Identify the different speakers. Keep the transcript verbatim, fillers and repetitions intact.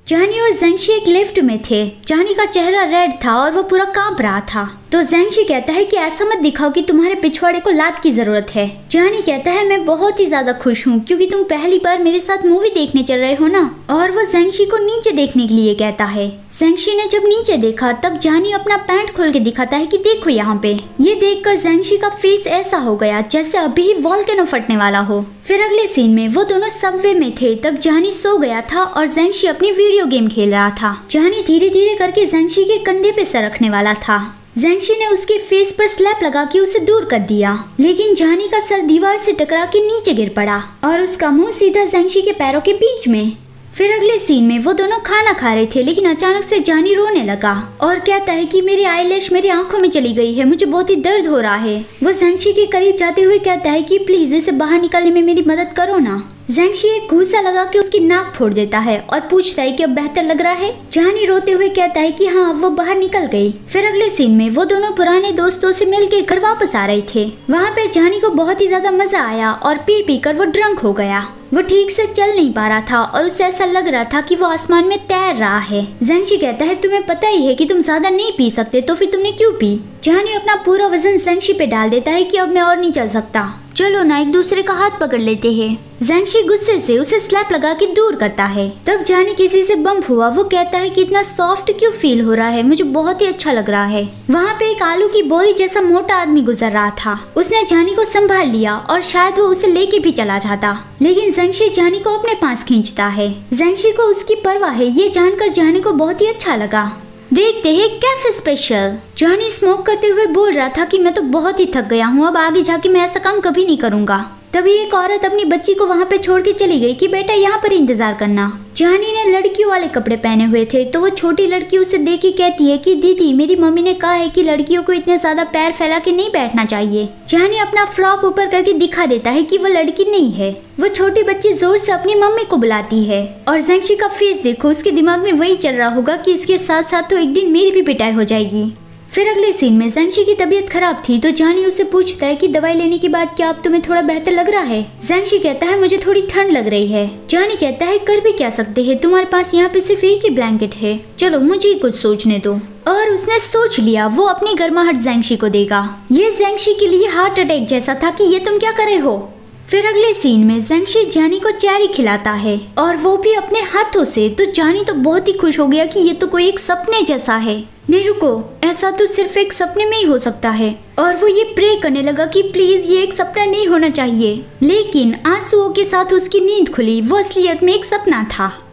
Speaker 1: जानी और ज़ेंगशी एक लिफ्ट में थे। जानी का चेहरा रेड था और वो पूरा कांप रहा था। तो ज़ेंगशी कहता है कि ऐसा मत दिखाओ कि तुम्हारे पिछवाड़े को लात की जरूरत है। जानी कहता है मैं बहुत ही ज्यादा खुश हूँ क्योंकि तुम पहली बार मेरे साथ मूवी देखने चल रहे हो ना। और वो ज़ेंगशी को नीचे देखने के लिए कहता है। ज़ेंगशी ने जब नीचे देखा तब जानी अपना पैंट खोल के दिखाता है कि देखो यहाँ पे। ये देखकर ज़ेंगशी का फेस ऐसा हो गया जैसे अभी ही वॉल्केनो फटने वाला हो। फिर अगले सीन में वो दोनों सबवे में थे। तब जानी सो गया था और ज़ेंगशी अपनी वीडियो गेम खेल रहा था। जानी धीरे धीरे करके ज़ेंगशी के कंधे पे सर रखने वाला था। ज़ेंगशी ने उसके फेस पर स्लैप लगा के उसे दूर कर दिया, लेकिन जानी का सर दीवार से टकरा के नीचे गिर पड़ा और उसका मुंह सीधा ज़ेंगशी के पैरों के बीच में। फिर अगले सीन में वो दोनों खाना खा रहे थे, लेकिन अचानक से जानी रोने लगा और कहता है कि मेरी आईलैश मेरी आंखों में चली गई है, मुझे बहुत ही दर्द हो रहा है। वो ज़ेंगशी के करीब जाते हुए कहता है कि प्लीज इसे बाहर निकालने में मेरी मदद करो ना। ज़ेंगशी एक घूसा लगा के उसकी नाक फोड़ देता है और पूछता है कि अब बेहतर लग रहा है। जानी रोते हुए कहता है कि हाँ वो बाहर निकल गई। फिर अगले सीन में वो दोनों पुराने दोस्तों से मिलके घर वापस आ रहे थे। वहाँ पे जानी को बहुत ही ज्यादा मजा आया और पी पी कर वो ड्रंक हो गया। वो ठीक से चल नहीं पा रहा था और उसे ऐसा लग रहा था कि वो आसमान में तैर रहा है। ज़ेंगशी कहता है तुम्हें पता ही है कि तुम ज्यादा नहीं पी सकते, तो फिर तुमने क्यों पी। जानी अपना पूरा वजन ज़ेंगशी पे डाल देता है कि अब मैं और नहीं चल सकता, चलो ना एक दूसरे का हाथ पकड़ लेते हैं। ज़ेंगशी गुस्से से उसे स्लैप लगा के दूर करता है। तब जानी किसी से बम्प हुआ। वो कहता है कि इतना सॉफ्ट क्यों फील हो रहा है, मुझे बहुत ही अच्छा लग रहा है। वहाँ पे एक आलू की बोरी जैसा मोटा आदमी गुजर रहा था। उसने जानी को संभाल लिया और शायद वो उसे लेके भी चला जाता, लेकिन ज़ेंगशी जानी को अपने पास खींचता है। ज़ेंगशी को उसकी परवाह है, ये जानकर जानी को बहुत ही अच्छा लगा। देखते हैं कैफे स्पेशल। जानी स्मोक करते हुए बोल रहा था कि मैं तो बहुत ही थक गया हूँ, अब आगे जाके मैं ऐसा काम कभी नहीं करूँगा। तभी एक औरत अपनी बच्ची को वहाँ पे छोड़ के चली गई कि बेटा यहाँ पर इंतजार करना। जानी ने लड़कियों वाले कपड़े पहने हुए थे, तो वो छोटी लड़की उसे देख के कहती है कि दीदी मेरी मम्मी ने कहा है कि लड़कियों को इतने ज्यादा पैर फैला के नहीं बैठना चाहिए। जानी अपना फ्रॉक ऊपर करके दिखा देता है कि वो लड़की नहीं है। वो छोटी बच्ची जोर से अपनी मम्मी को बुलाती है और ज़ेंगशी का फेस देखो, उसके दिमाग में वही चल रहा होगा कि इसके साथ साथ तो एक दिन मेरी भी पिटाई हो जाएगी। फिर अगले सीन में ज़ेंगशी की तबीयत खराब थी, तो जानी उसे पूछता है कि दवाई लेने के बाद क्या अब तुम्हें थोड़ा बेहतर लग रहा है। ज़ेंगशी कहता है मुझे थोड़ी ठंड लग रही है। जानी कहता है कर भी क्या सकते हैं, तुम्हारे पास यहाँ पे सिर्फ एक ही ब्लैंकेट है, चलो मुझे कुछ सोचने दो। और उसने सोच लिया, वो अपनी गर्माहट ज़ेंगशी को देगा। ये ज़ेंगशी के लिए हार्ट अटैक जैसा था कि ये तुम क्या कर रहे हो। फिर अगले सीन में ज़ेंगशी जानी को चेरी खिलाता है और वो भी अपने हाथों से। तो जानी तो बहुत ही खुश हो गया कि ये तो कोई एक सपने जैसा है। नहीं रुको, ऐसा तो सिर्फ एक सपने में ही हो सकता है। और वो ये प्रे करने लगा कि प्लीज ये एक सपना नहीं होना चाहिए, लेकिन आंसुओं के साथ उसकी नींद खुली। वो असलियत में एक सपना था।